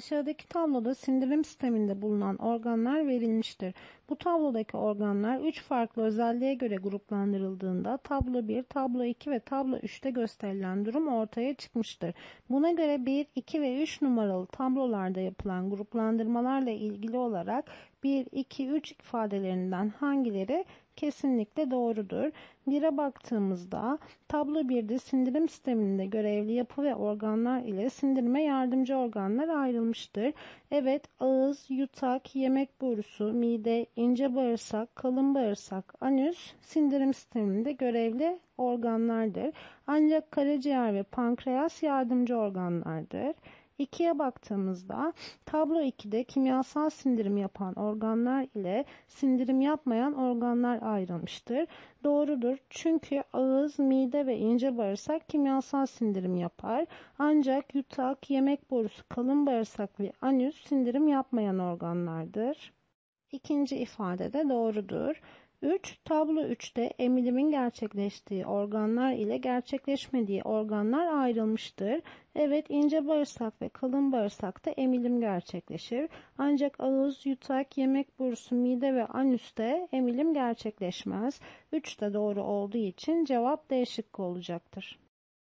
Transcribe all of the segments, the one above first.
Aşağıdaki tabloda sindirim sisteminde bulunan organlar verilmiştir. Bu tablodaki organlar 3 farklı özelliğe göre gruplandırıldığında tablo 1, tablo 2 ve tablo 3'te gösterilen durum ortaya çıkmıştır. Buna göre 1, 2 ve 3 numaralı tablolarda yapılan gruplandırmalarla ilgili olarak 1, 2, 3 ifadelerinden hangileri kesinlikle doğrudur? 1'e baktığımızda tablo 1'de sindirim sisteminde görevli yapı ve organlar ile sindirime yardımcı organlar ayrılmıştır. Evet, ağız, yutak, yemek borusu, mide, ince bağırsak, kalın bağırsak, anüs sindirim sisteminde görevli organlardır. Ancak karaciğer ve pankreas yardımcı organlardır. 2'ye baktığımızda tablo 2'de kimyasal sindirim yapan organlar ile sindirim yapmayan organlar ayrılmıştır. Doğrudur, çünkü ağız, mide ve ince bağırsak kimyasal sindirim yapar. Ancak yutak, yemek borusu, kalın bağırsak ve anüs sindirim yapmayan organlardır. İkinci ifade de doğrudur. 3. Tablo 3'te emilimin gerçekleştiği organlar ile gerçekleşmediği organlar ayrılmıştır. Evet, ince bağırsak ve kalın bağırsakta emilim gerçekleşir. Ancak ağız, yutak, yemek borusu, mide ve anüste emilim gerçekleşmez. 3 de doğru olduğu için cevap D şıkkı olacaktır.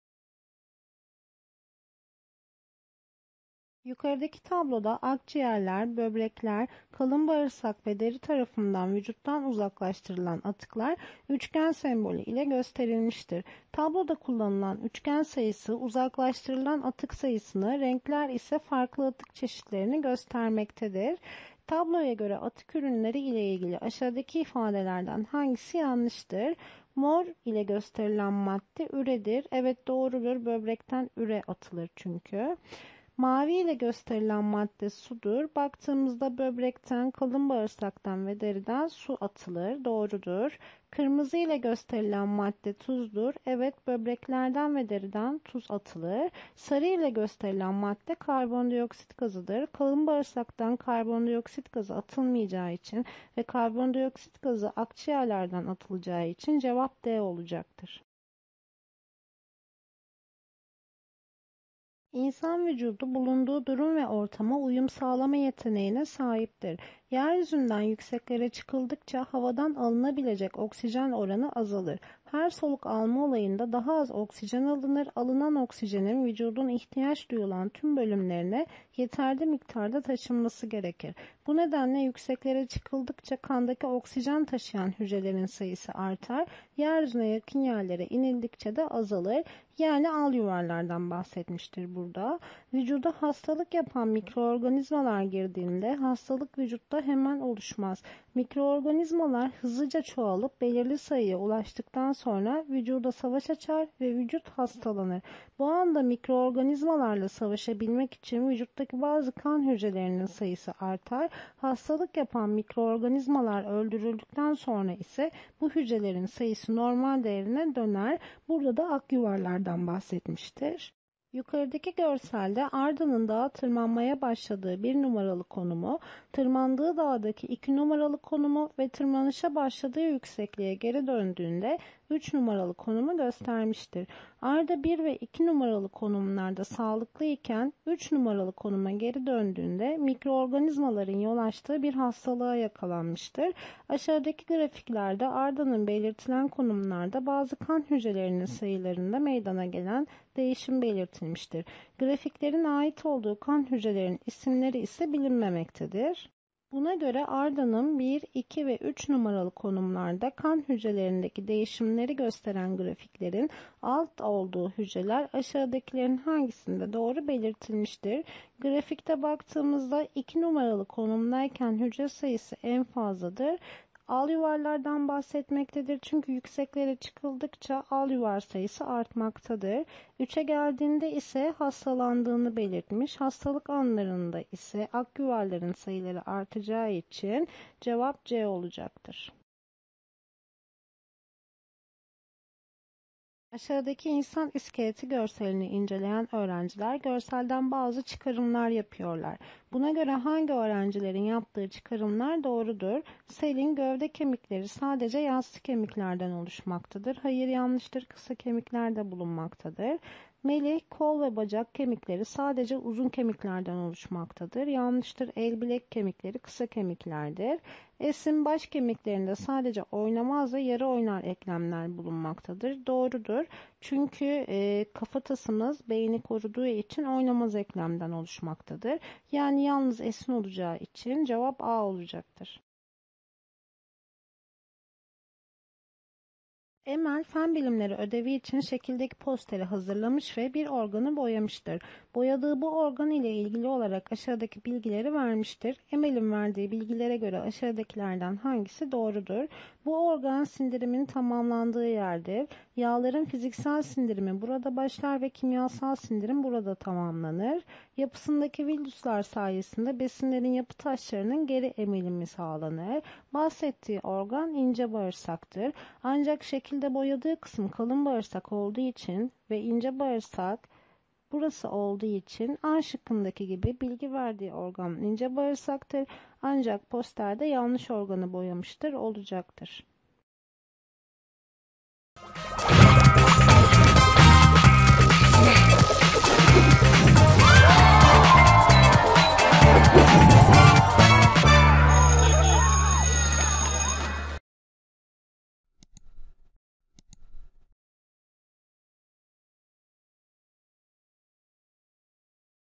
Yukarıdaki tabloda akciğerler, böbrekler, kalın bağırsak ve deri tarafından vücuttan uzaklaştırılan atıklar üçgen sembolü ile gösterilmiştir. Tabloda kullanılan üçgen sayısı uzaklaştırılan atık sayısını, renkler ise farklı atık çeşitlerini göstermektedir. Tabloya göre atık ürünleri ile ilgili aşağıdaki ifadelerden hangisi yanlıştır? Mor ile gösterilen madde üredir. Evet, doğrudur. Böbrekten üre atılır çünkü. Mavi ile gösterilen madde sudur. Baktığımızda böbrekten, kalın bağırsaktan ve deriden su atılır. Doğrudur. Kırmızı ile gösterilen madde tuzdur. Evet, böbreklerden ve deriden tuz atılır. Sarı ile gösterilen madde karbondioksit gazıdır. Kalın bağırsaktan karbondioksit gazı atılmayacağı için ve karbondioksit gazı akciğerlerden atılacağı için cevap D olacaktır. İnsan vücudu bulunduğu durum ve ortama uyum sağlama yeteneğine sahiptir. Yeryüzünden yükseklere çıkıldıkça havadan alınabilecek oksijen oranı azalır. Her soluk alma olayında daha az oksijen alınır. Alınan oksijenin vücudun ihtiyaç duyulan tüm bölümlerine yeterli miktarda taşınması gerekir. Bu nedenle yükseklere çıkıldıkça kandaki oksijen taşıyan hücrelerin sayısı artar. Yeryüzüne yakın yerlere inildikçe de azalır. Yani al yuvarlardan bahsetmiştir burada. Vücuda hastalık yapan mikroorganizmalar girdiğinde hastalık vücutta hemen oluşmaz. Mikroorganizmalar hızlıca çoğalıp belirli sayıya ulaştıktan sonra vücuda savaş açar ve vücut hastalanır. Bu anda mikroorganizmalarla savaşabilmek için vücuttaki bazı kan hücrelerinin sayısı artar. Hastalık yapan mikroorganizmalar öldürüldükten sonra ise bu hücrelerin sayısı normal değerine döner. Burada da ak yuvarlardan bahsetmiştir. Yukarıdaki görselde Arda'nın dağa tırmanmaya başladığı 1 numaralı konumu, tırmandığı dağdaki 2 numaralı konumu ve tırmanışa başladığı yüksekliğe geri döndüğünde 3 numaralı konumu göstermiştir. Arda 1 ve 2 numaralı konumlarda sağlıklı iken 3 numaralı konuma geri döndüğünde mikroorganizmaların yol açtığı bir hastalığa yakalanmıştır. Aşağıdaki grafiklerde Arda'nın belirtilen konumlarda bazı kan hücrelerinin sayılarında meydana gelen değişim belirtilmiştir. Grafiklerin ait olduğu kan hücrelerin isimleri ise bilinmemektedir. Buna göre Arda'nın 1, 2 ve 3 numaralı konumlarda kan hücrelerindeki değişimleri gösteren grafiklerin alt olduğu hücreler aşağıdakilerin hangisinde doğru belirtilmiştir. Grafikte baktığımızda 2 numaralı konumdayken hücre sayısı en fazladır. Al yuvarlardan bahsetmektedir. Çünkü yükseklere çıkıldıkça al yuvar sayısı artmaktadır. 3'e geldiğinde ise hastalandığını belirtmiş. Hastalık anlarında ise ak yuvarların sayıları artacağı için cevap C olacaktır. Aşağıdaki insan iskeleti görselini inceleyen öğrenciler görselden bazı çıkarımlar yapıyorlar. Buna göre hangi öğrencilerin yaptığı çıkarımlar doğrudur? Selin gövde kemikleri sadece yassı kemiklerden oluşmaktadır. Hayır, yanlıştır. Kısa kemikler de bulunmaktadır. Melih, kol ve bacak kemikleri sadece uzun kemiklerden oluşmaktadır. Yanlıştır. El bilek kemikleri kısa kemiklerdir. Esin, baş kemiklerinde sadece oynamaz ve yarı oynar eklemler bulunmaktadır. Doğrudur. Çünkü kafatasımız beyni koruduğu için oynamaz eklemden oluşmaktadır. Yani yalnız Esin olacağı için cevap A olacaktır. Emel, fen bilimleri ödevi için şekildeki posteri hazırlamış ve bir organı boyamıştır. Boyadığı bu organ ile ilgili olarak aşağıdaki bilgileri vermiştir. Emel'in verdiği bilgilere göre aşağıdakilerden hangisi doğrudur? Bu organ sindirimin tamamlandığı yerdir. Yağların fiziksel sindirimi burada başlar ve kimyasal sindirim burada tamamlanır. Yapısındaki villüsler sayesinde besinlerin yapı taşlarının geri emilimi sağlanır. Bahsettiği organ ince bağırsaktır. Ancak şekilde boyadığı kısım kalın bağırsak olduğu için ve ince bağırsak burası olduğu için A şıkkındaki gibi bilgi verdiği organ ince bağırsaktır. Ancak posterde yanlış organı boyamıştır olacaktır.